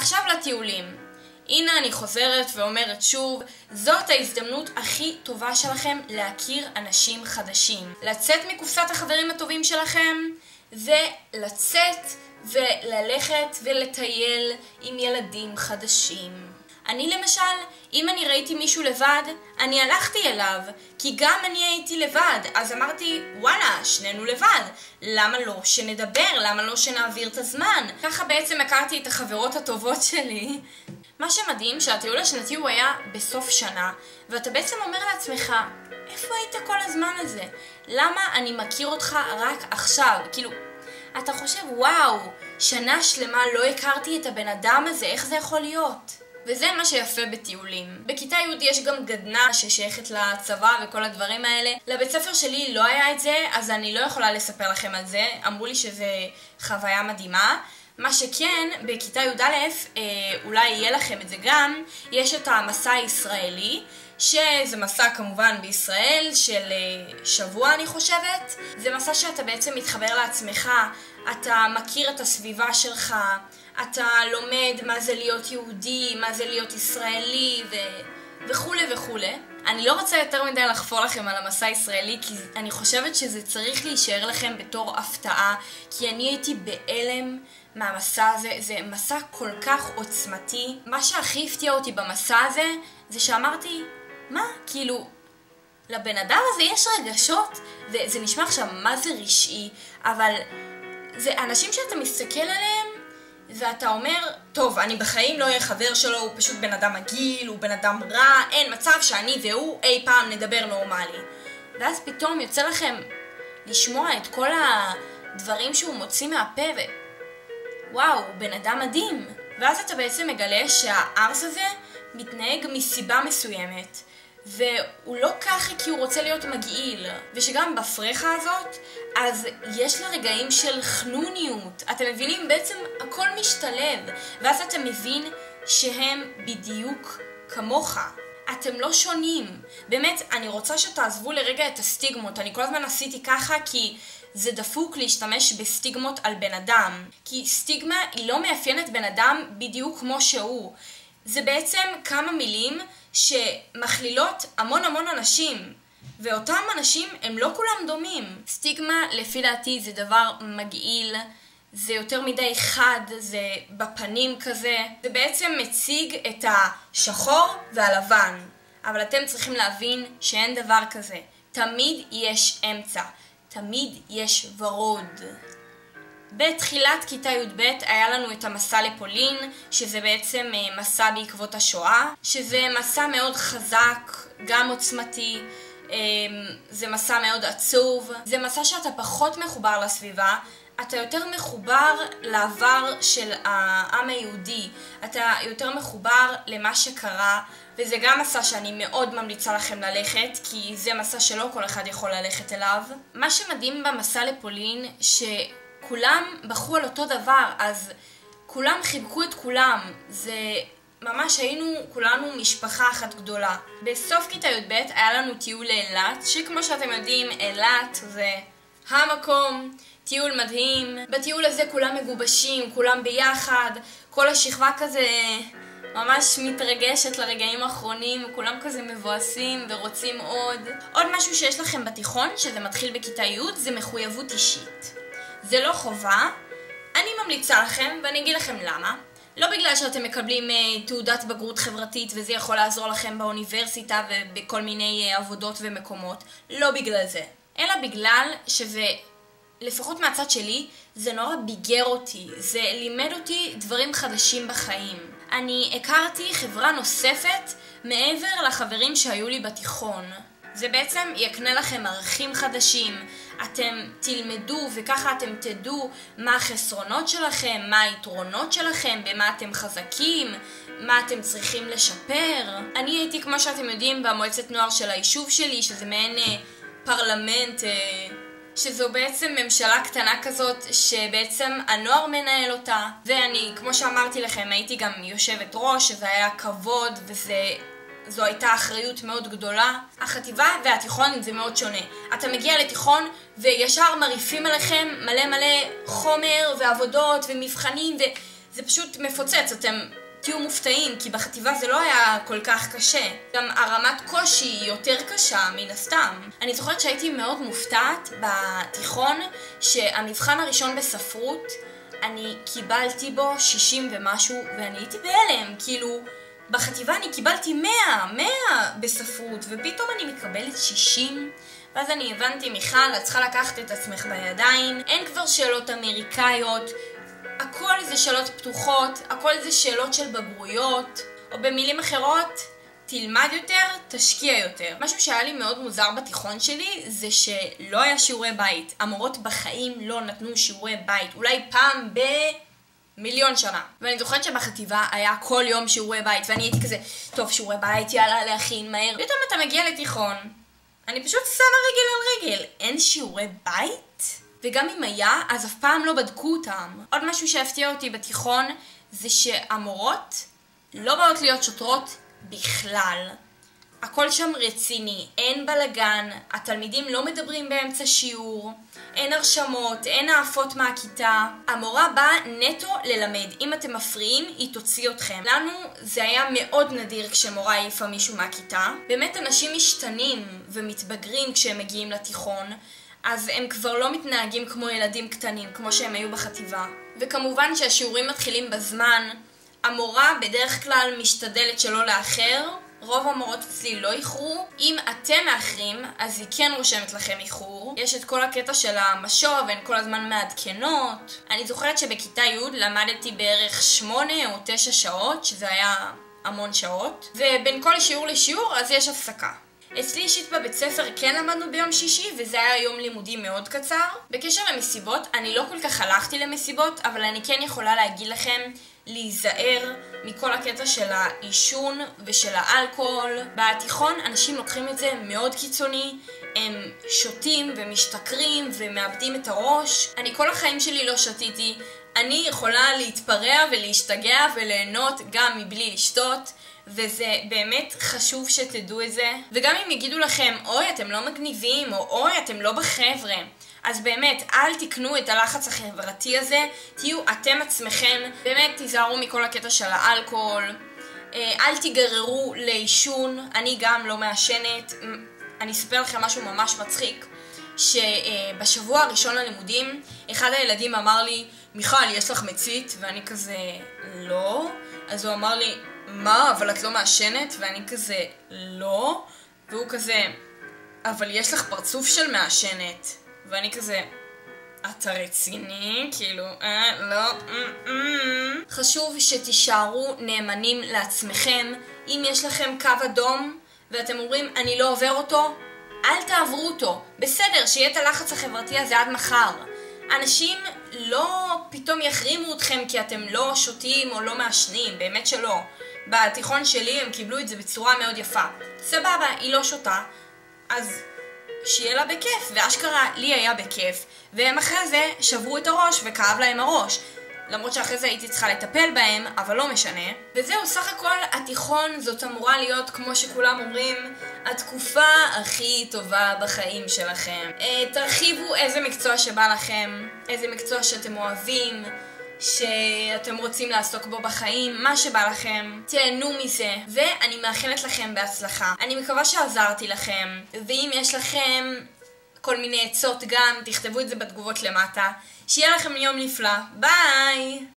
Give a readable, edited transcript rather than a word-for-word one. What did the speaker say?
עכשיו לטיולים. הנה אני חוזרת ואומרת שוב, זאת ההזדמנות הכי טובה שלכם להכיר אנשים חדשים. לצאת מקופסת החברים הטובים שלכם, ולצאת וללכת ולטייל עם ילדים חדשים. אני למשל, אם אני ראיתי מישהו לבד, אני הלכתי אליו, כי גם אני הייתי לבד, אז אמרתי, וואלה, שנינו לבד, למה לא שנדבר, למה לא שנעביר את הזמן? ככה בעצם הכרתי את החברות הטובות שלי. מה שמדהים שהטיול השנתי הוא היה בסוף שנה, ואתה בעצם אומר לעצמך, איפה היית כל הזמן הזה? למה אני מכיר אותך רק עכשיו? כאילו, אתה חושב, וואו, שנה שלמה לא הכרתי את הבן אדם הזה, איך זה יכול להיות? וזה מה שיפה בטיולים. בכיתה י' יש גם גדנה ששייכת לצבא וכל הדברים האלה. לבית ספר שלי לא היה את זה, אז אני לא יכולה לספר לכם על זה. אמרו לי שזה חוויה מדהימה. מה שכן, בכיתה י' אולי יהיה לכם את זה גם, יש את המסע הישראלי, שזה מסע כמובן בישראל של שבוע אני חושבת. זה מסע שאתה בעצם מתחבר לעצמך, אתה מכיר את הסביבה שלך, אתה לומד מה זה להיות יהודי, מה זה להיות ישראלי וכו' וכו'. אני לא רוצה יותר מדי לחפור לכם על המסע הישראלי, כי אני חושבת שזה צריך להישאר לכם בתור הפתעה, כי אני הייתי בהלם מהמסע הזה. זה מסע כל כך עוצמתי. מה שהכי הפתיע אותי במסע הזה, זה שאמרתי, מה? כאילו, לבן אדם הזה יש רגשות, וזה נשמע עכשיו מה זה רשעי, אבל זה אנשים שאתה מסתכל עליהם, ואתה אומר, טוב, אני בחיים לא אהיה חבר שלו, הוא פשוט בן אדם מגעיל, הוא בן אדם רע, אין מצב שאני והוא אי פעם נדבר נורמלי. ואז פתאום יוצא לכם לשמוע את כל הדברים שהוא מוציא מהפה, וואו, הוא בן אדם מדהים. ואז אתה בעצם מגלה שהארס הזה מתנהג מסיבה מסוימת, והוא לא ככה כי הוא רוצה להיות מגעיל, ושגם בפרחה הזאת, אז יש לה רגעים של חנוניות. אתם מבינים? בעצם הכל משתלב, ואז אתה מבין שהם בדיוק כמוך. אתם לא שונים. באמת, אני רוצה שתעזבו לרגע את הסטיגמות. אני כל הזמן עשיתי ככה כי זה דפוק להשתמש בסטיגמות על בן אדם. כי סטיגמה היא לא מאפיינת בן אדם בדיוק כמו שהוא. זה בעצם כמה מילים שמכלילות המון אנשים, ואותם אנשים הם לא כולם דומים. סטיגמה לפי דעתי זה דבר מגעיל, זה יותר מדי חד, זה בפנים כזה. זה בעצם מציג את השחור והלבן, אבל אתם צריכים להבין שאין דבר כזה. תמיד יש אמצע, תמיד יש ורוד. בתחילת כיתה י"ב היה לנו את המסע לפולין, שזה בעצם מסע בעקבות השואה, שזה מסע מאוד חזק, גם עוצמתי, זה מסע מאוד עצוב, זה מסע שאתה פחות מחובר לסביבה, אתה יותר מחובר לעבר של העם היהודי, אתה יותר מחובר למה שקרה, וזה גם מסע שאני מאוד ממליצה לכם ללכת, כי זה מסע שלא כל אחד יכול ללכת אליו. מה שמדהים במסע לפולין, כולם בחרו על אותו דבר, אז כולם חיבקו את כולם. זה ממש היינו כולנו משפחה אחת גדולה. בסוף כיתה י"ב היה לנו טיול לאילת, שכמו שאתם יודעים, אילת זה המקום, טיול מדהים. בטיול הזה כולם מגובשים, כולם ביחד, כל השכבה כזה ממש מתרגשת לרגעים האחרונים, כולם כזה מבואסים ורוצים עוד. עוד משהו שיש לכם בתיכון, שזה מתחיל בכיתה י', זה מחויבות אישית. זה לא חובה, אני ממליצה לכם, ואני אגיד לכם למה. לא בגלל שאתם מקבלים תעודת בגרות חברתית וזה יכול לעזור לכם באוניברסיטה ובכל מיני עבודות ומקומות, לא בגלל זה. אלא בגלל שזה, לפחות מהצד שלי, זה נורא ביגר אותי, זה לימד אותי דברים חדשים בחיים. אני הכרתי חברה נוספת מעבר לחברים שהיו לי בתיכון. זה בעצם יקנה לכם ערכים חדשים, אתם תלמדו וככה אתם תדעו מה החסרונות שלכם, מה היתרונות שלכם, במה אתם חזקים, מה אתם צריכים לשפר. אני הייתי, כמו שאתם יודעים, במועצת נוער של היישוב שלי, שזה מעין פרלמנט, שזו בעצם ממשלה קטנה כזאת שבעצם הנוער מנהל אותה. ואני, כמו שאמרתי לכם, הייתי גם יושבת ראש, שזה היה כבוד זו הייתה אחריות מאוד גדולה. החטיבה והתיכון זה מאוד שונה. אתה מגיע לתיכון וישר מריפים עליכם מלא חומר ועבודות ומבחנים זה פשוט מפוצץ, אתם תהיו מופתעים, כי בחטיבה זה לא היה כל כך קשה. גם הרמת קושי היא יותר קשה, מן הסתם. אני זוכרת שהייתי מאוד מופתעת בתיכון, שהמבחן הראשון בספרות, אני קיבלתי בו 60 ומשהו, ואני הייתי בהלם, כאילו, בחטיבה אני קיבלתי 100 בספרות, ופתאום אני מקבלת 60, ואז אני הבנתי, מיכל, את צריכה לקחת את עצמך בידיים, אין כבר שאלות אמריקאיות, הכל זה שאלות פתוחות, הכל זה שאלות של בגרויות, או במילים אחרות, תלמד יותר, תשקיע יותר. משהו שהיה לי מאוד מוזר בתיכון שלי, זה שלא היה שיעורי בית. המורות בחיים לא נתנו שיעורי בית, אולי פעם במיליון שנה. ואני זוכרת שבחטיבה היה כל יום שיעורי בית, ואני הייתי כזה, טוב, שיעורי בית, יאללה, להכין מהר. פתאום אתה מגיע לתיכון, אני פשוט שמה רגל על רגל, אין שיעורי בית? וגם אם היה, אז אף פעם לא בדקו אותם. עוד משהו שהפתיע אותי בתיכון, זה שהמורות לא באות להיות שוטרות בכלל. הכל שם רציני, אין בלגן, התלמידים לא מדברים באמצע שיעור, אין הרשמות, אין העפות מהכיתה. המורה באה נטו ללמד, אם אתם מפריעים היא תוציא אתכם. לנו זה היה מאוד נדיר כשמורה העיפה מישהו מהכיתה. באמת אנשים משתנים ומתבגרים כשהם מגיעים לתיכון, אז הם כבר לא מתנהגים כמו ילדים קטנים, כמו שהם היו בחטיבה. וכמובן שהשיעורים מתחילים בזמן, המורה בדרך כלל משתדלת שלא לאחר, רוב המורות אצלי לא איחרו. אם אתם מאחרים, אז היא כן רושמת לכם איחור. יש את כל הקטע של המשוב, והן כל הזמן מעדכנות. אני זוכרת שבכיתה י' למדתי בערך 8 או 9 שעות, שזה היה המון שעות. ובין כל שיעור לשיעור, אז יש הפסקה. אצלי אישית בבית ספר כן למדנו ביום שישי, וזה היה יום לימודי מאוד קצר. בקשר למסיבות, אני לא כל כך הלכתי למסיבות, אבל אני כן יכולה להגיד לכם להיזהר מכל הקטע של העישון ושל האלכוהול. בתיכון אנשים לוקחים את זה מאוד קיצוני, הם שותים ומשתכרים ומאבדים את הראש. אני כל החיים שלי לא שתיתי, אני יכולה להתפרע ולהשתגע וליהנות גם מבלי לשתות, וזה באמת חשוב שתדעו את זה. וגם אם יגידו לכם, אוי אתם לא מגניבים, או אוי אתם לא בחבר'ה, אז באמת, אל תקנו את הלחץ החברתי הזה, תהיו אתם עצמכם, באמת תיזהרו מכל הקטע של האלכוהול, אל תיגררו לעישון, אני גם לא מעשנת. אני אספר לכם משהו ממש מצחיק, שבשבוע הראשון ללימודים, אחד הילדים אמר לי, מיכל, יש לך מצית? ואני כזה, לא. אז הוא אמר לי, מה, אבל את לא מעשנת? ואני כזה, לא. והוא כזה, אבל יש לך פרצוף של מעשנת. ואני כזה, אתה רציני? כאילו, לא. חשוב שתישארו נאמנים לעצמכם. אם יש לכם קו אדום ואתם אומרים, אני לא עובר אותו, אל תעברו אותו. בסדר, שיהיה את הלחץ החברתי הזה עד מחר. אנשים לא פתאום יחרימו אתכם כי אתם לא שותים או לא מעשנים, באמת שלא. בתיכון שלי הם קיבלו את זה בצורה מאוד יפה. סבבה, היא לא שותה, אז שיהיה לה בכיף, ואשכרה לי היה בכיף, והם אחרי זה שברו את הראש וכאב להם הראש. למרות שאחרי זה הייתי צריכה לטפל בהם, אבל לא משנה. וזהו, סך הכל התיכון זאת אמורה להיות, כמו שכולם אומרים, התקופה הכי טובה בחיים שלכם. תרחיבו איזה מקצוע שבא לכם, איזה מקצוע שאתם אוהבים, שאתם רוצים לעסוק בו בחיים, מה שבא לכם, תהנו מזה, ואני מאחלת לכם בהצלחה. אני מקווה שעזרתי לכם, ואם יש לכם כל מיני עצות גם, תכתבו את זה בתגובות למטה. שיהיה לכם יום נפלא, ביי!